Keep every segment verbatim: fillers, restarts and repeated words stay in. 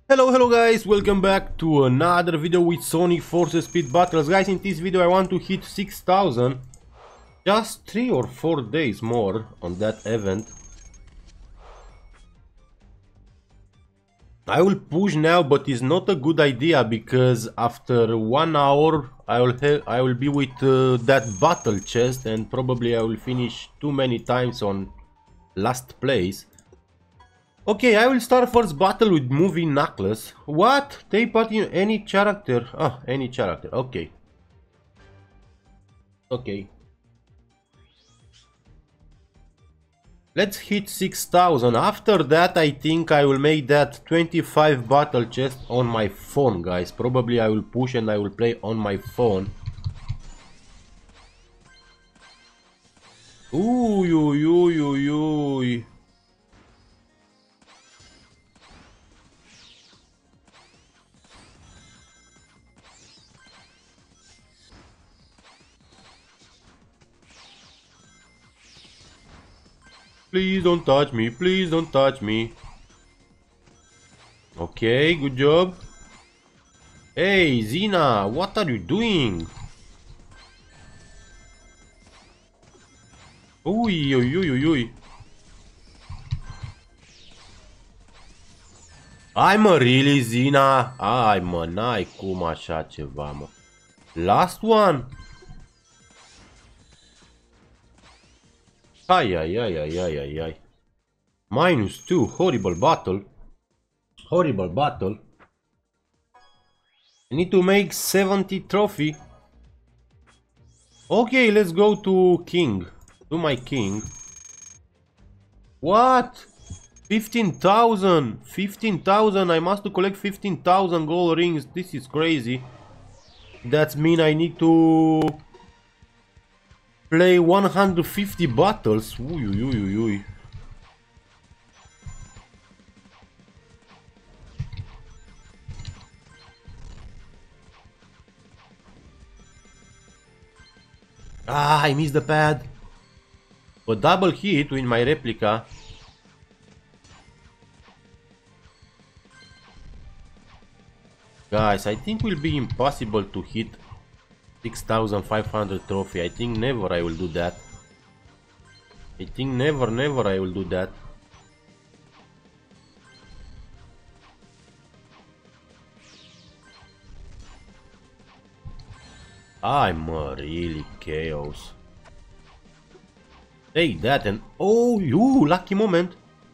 Hello, hello guys, welcome back to another video with Sonic Forces Speed Battles. Guys, in this video I want to hit six thousand, just three or four days more on that event. I will push now, but it's not a good idea because after one hour I will have I will be with uh, that battle chest and probably I will finish too many times on last place. Okay, I will start first battle with movie Knuckles. What? They put in any character? Ah, any character. Okay. Okay. Let's hit six thousand. After that, I think I will make that twenty-five battle chest on my phone, guys. Probably I will push and I will play on my phone. Ooh, ooh, ooh, ooh, ooh. Please don't touch me, please don't touch me. Okay, good job. Hey, Xena, what are you doing? Ui, ui, ui, ui, ui. Ai mă, really, Xena? Ai mă, n-ai cum așa ceva, mă. Last one? Ai, ai, ai, ai, ai, ai, ai. Minus two, horrible battle. Horrible battle. I need to make seventy trophy. Okay, let's go to King. To my King. What? fifteen thousand. fifteen thousand. I must collect fifteen thousand gold rings. This is crazy. That means I need to play one hundred fifty battles. Ui, ui, ui, ui. Ah, I missed the pad. But double hit with my replica. Guys, I think it will be impossible to hit six thousand five hundred trophy. I think never I will do that. I think never, never I will do that. I'm a really chaos. Take that and oh, you lucky moment.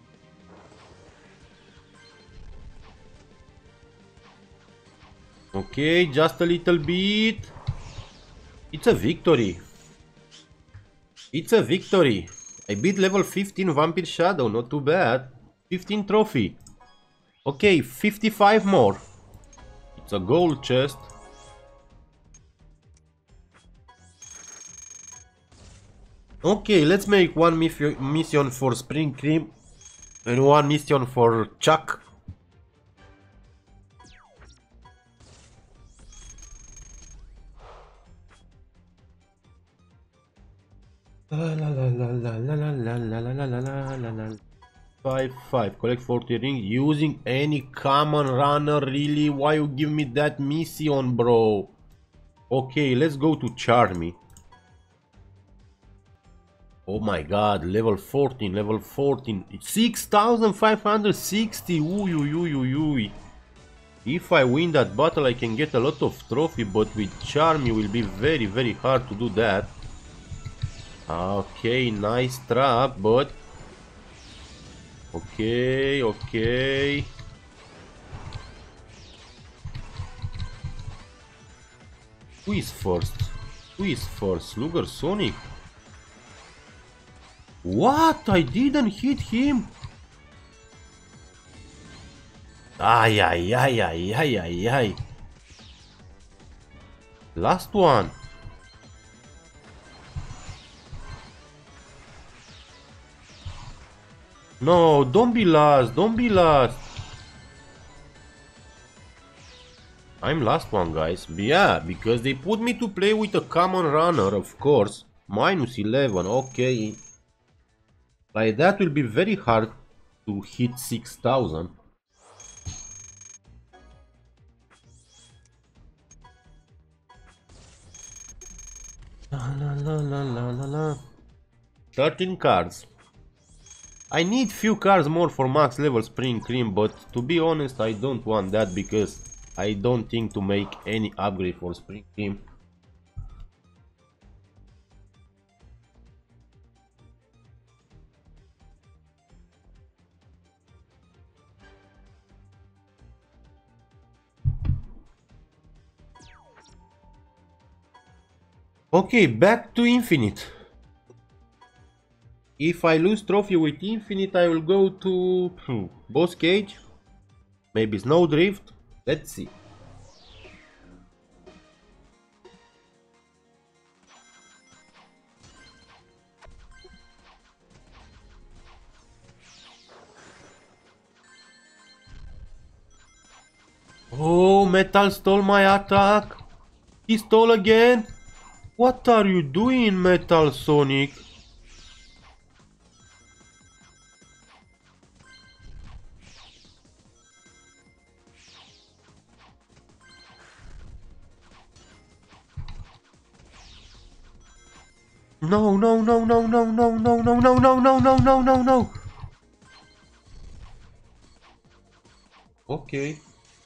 Okay, just a little bit. It's a victory. It's a victory. I beat level fifteen Vampire Shadow, not too bad. fifteen trophy. Okay, fifty-five more. It's a gold chest. Okay, let's make one mission for Spring Cream and one mission for Chuck. La la la la la la la la la la la la la. Five five. Collect forty rings using any common runner. Really? Why you give me that mission, bro? Okay, let's go to Charmy. Oh my god, level fourteen, level fourteen. six thousand five hundred sixty. Ooh, ooh, ooh, ooh, ooh. If I win that battle, I can get a lot of trophy, but with Charmy will be very, very hard to do that. Okay, nice trap, but okay, okay. Who is first? Who is first? Luger Sonic? What? I didn't hit him? Ay, ay, ay, ay, ay, ay, ay. Last one. No, don't be last, don't be last. I'm last one, guys. Yeah, because they put me to play with a common runner, of course. Minus eleven, okay. Like that will be very hard to hit six thousand. La la la la la la la. thirteen cards. I need few cards more for max level Spring Cream, but to be honest I don't want that because I don't think to make any upgrade for Spring Cream. Okay, back to Infinite. If I lose trophy with Infinite, I will go to hmm, Boss Cage, maybe Snowdrift. Let's see. Oh, Metal stole my attack. He stole again. What are you doing, Metal Sonic? No, no, no, no, no, no, no, no, no, no, no, no, no, no, no. Okay.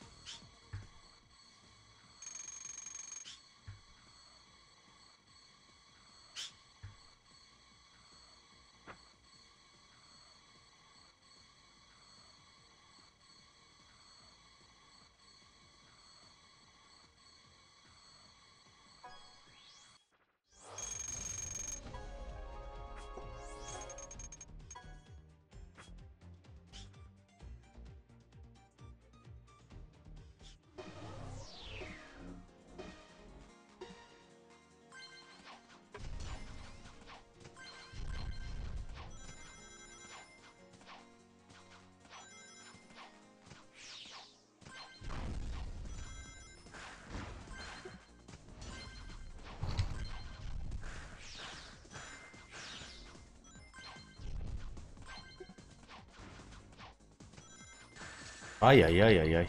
Ay, ay, ay, ay, ay.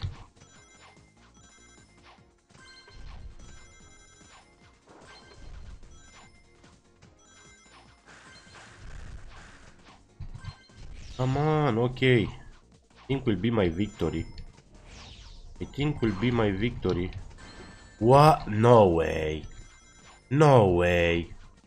Come on, okay. I think will be my victory. I think will be my victory. What? No way. No way.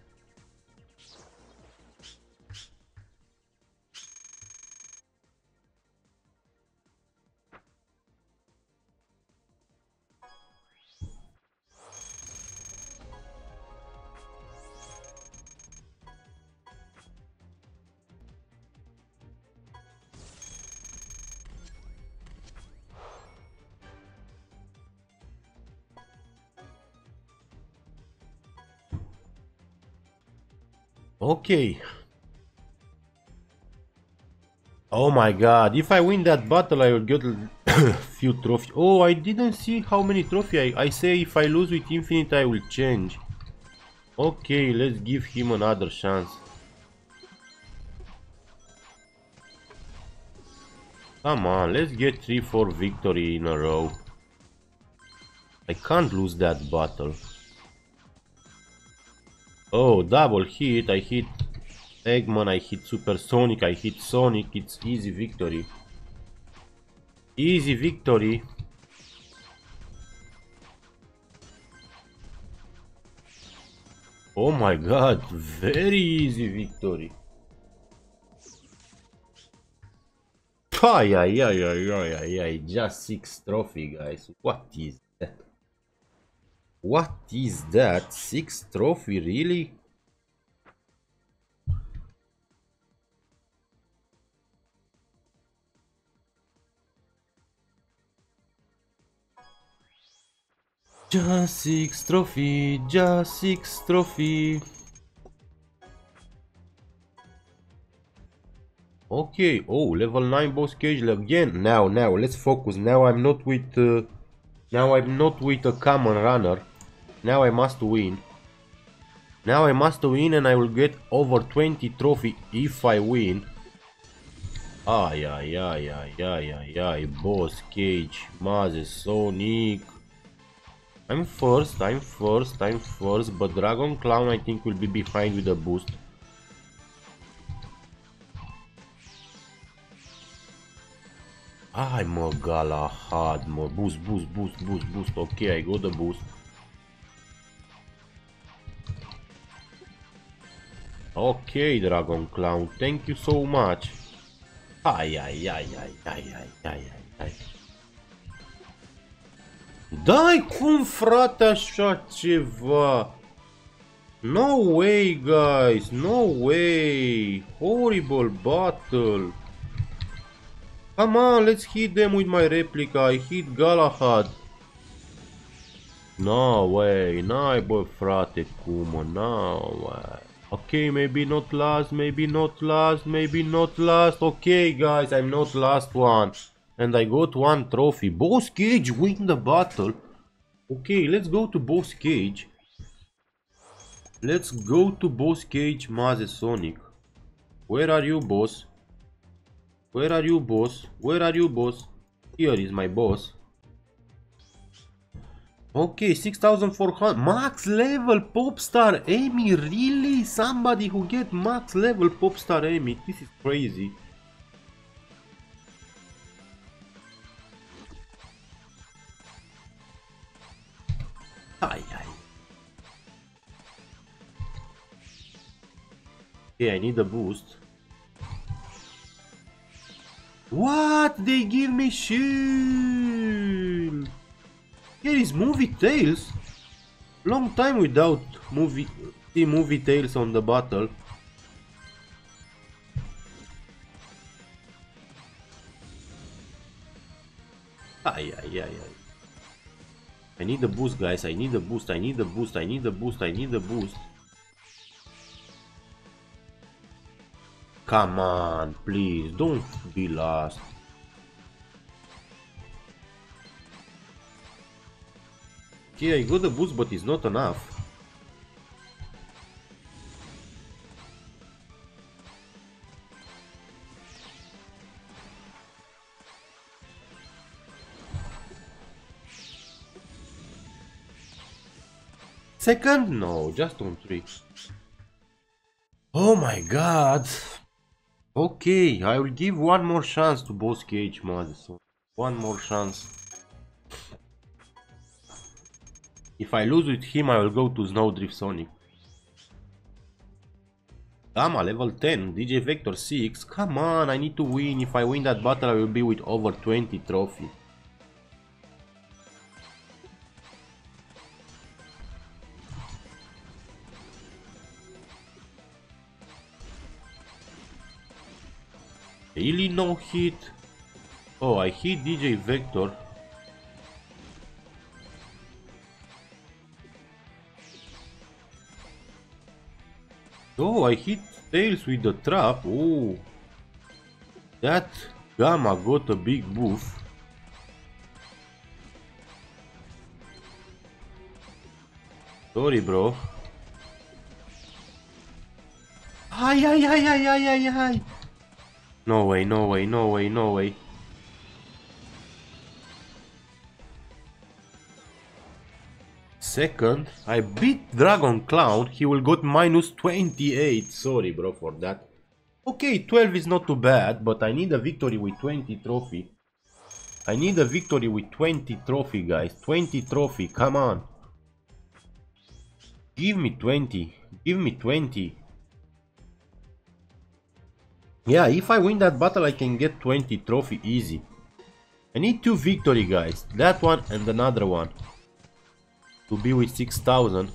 Okay. Oh my god, if I win that battle I will get a few trophies. Oh, I didn't see how many trophies. I, I say if I lose with Infinite I will change. Okay, let's give him another chance. Come on, let's get three four victory in a row. I can't lose that battle. Oh, double hit. I hit Eggman, I hit Supersonic, I hit Sonic. It's easy victory. Easy victory. Oh my god, very easy victory. Ay, ay, ay, ay, ay, ay, ay, just six trophy, guys. What is that? What is that? Six trophy, really? Just six trophy, just six trophy. Okay, oh, level nine boss cage again. Now, now, let's focus. Now I'm not with, uh, now I'm not with a common runner. Now I must win. Now I must win and I will get over twenty trophy if I win. Ay, ay, ay, ay, ay, ay, ay, boss cage, Maze, Sonic. I'm first, I'm first, I'm first, but Dragon Clown I think will be behind with a boost. I'm a Galahad, mă. Boost, boost, boost, boost, boost. Okay, I got the boost. Okay, Dragon Clown, thank you so much. Ai, ai, ai, ai, ai, ai, ai, ai, ai. Dai, cum, frate, așa ceva? No way, guys, no way. Horrible battle. Come on, let's hit them with my replica. I hit Galahad. No way, n-ai, bă, frate, cum, no way. Okay, maybe not last, maybe not last, maybe not last. Okay, guys, I'm not last one. And I got one trophy. Boss Cage win the battle. Okay, let's go to Boss Cage. Let's go to Boss Cage, Maze Sonic. Where are you, boss? Where are you, boss? Where are you, boss? Here is my boss. Okay, six thousand four hundred. Max level Popstar Amy. Really? Somebody who get max level Popstar Amy. This is crazy. Ay, ay. Okay, I need a boost. What? They give me shield. Here is movie Tails. Long time without movie see movie Tails on the battle. Ay, ay, ay, ay. I need a boost, guys. I need a boost. I need a boost. I need a boost. I need a boost. Come on, please. Don't be lost. Okay, I got the boost, but it's not enough. Second? No, just on three. Oh my god. Okay, I will give one more chance to Boss Cage Madison. One more chance. If I lose with him, I will go to Snowdrift Sonic. Gamma level ten, D J Vector six. Come on, I need to win. If I win that battle, I will be with over twenty trophy. Really no hit? Oh, I hit D J Vector. Oh, I hit Tails with the trap. Oh, that Gamma got a big buff. Sorry, bro. Ay, ay, ay, ay, ay, ay, ay. No way, no way, no way, no way. Second, I beat Dragon Clown. He will got minus twenty-eight. Sorry, bro, for that. Okay, twelve is not too bad, but I need a victory with twenty trophy. I need a victory with twenty trophy, guys. twenty trophy, come on. Give me twenty. Give me twenty. Yeah, if I win that battle, I can get twenty trophy easy. I need two victory, guys. That one and another one. To be with six thousand.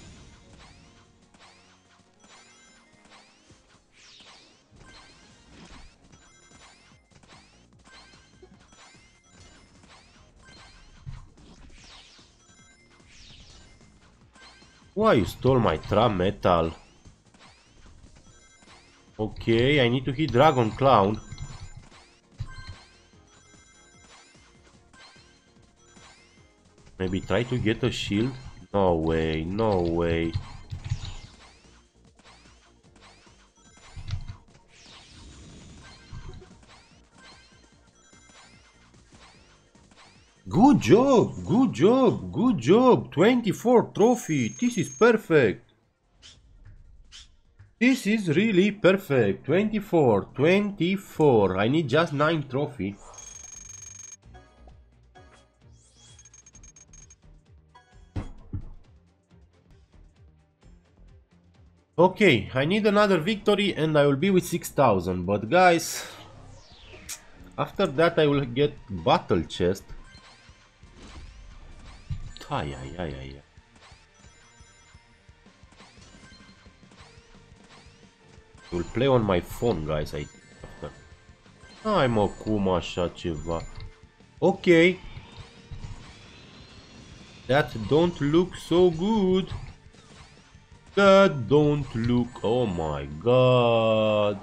Why you stole my trap metal? Okay, I need to hit Dragon Clown. Maybe try to get a shield? No way, no way. Good job, good job, good job. twenty-four trophy. This is perfect. This is really perfect. twenty-four, twenty-four. I need just nine trophy. Okay, I need another victory and I will be with six thousand. But guys, after that I will get battle chest. Ay, ay, ay, ay, ay. I will play on my phone, guys, I think, after. Hai mă, cum așa ceva? Ok. That don't look so good. That don't look... Oh my god.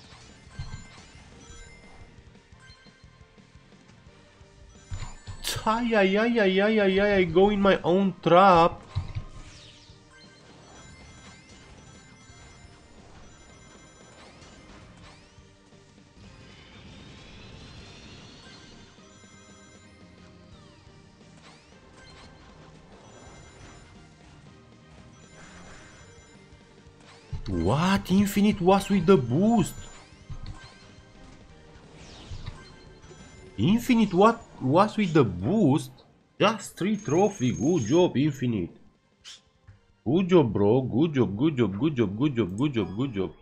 Ay, ay, ay, ay, ay, ay, ay, I go in my own trap. What? Infinite was with the boost. Infinite what was with the boost? Just three trophy. Good job, Infinite. Good job, bro. Good job, good job, good job, good job, good job, good job.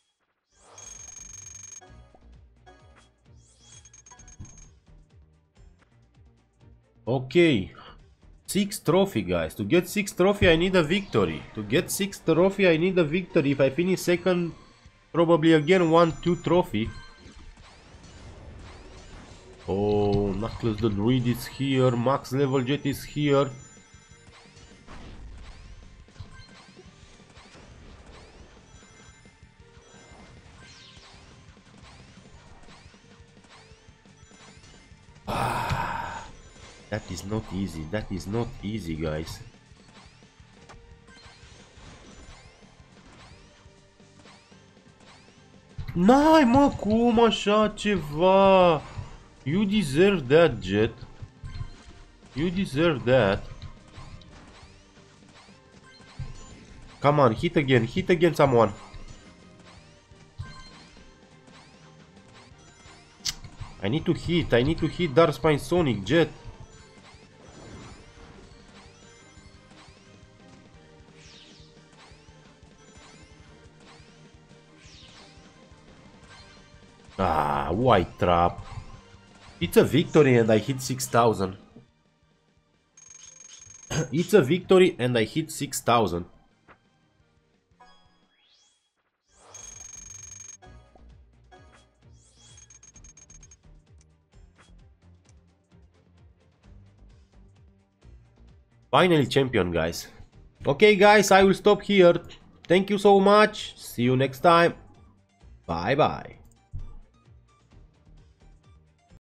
Okay. Six trophy, guys. To get six trophy, I need a victory. To get six trophy, I need a victory. If I finish second, probably again one, two trophy. Oh, Knuckles the Druid is here. Max level Jet is here. Ah, that is not easy. That is not easy, guys. N-ai, mă, cum așa ceva? You deserve that, Jet. You deserve that. Come on, hit again, hit again someone. I need to hit, I need to hit Dark Spine Sonic, Jet. Ah, white trap. It's a victory and I hit six thousand. It's a victory and I hit six thousand. Finally champion, guys. Okay, guys, I will stop here. Thank you so much. See you next time. Bye bye.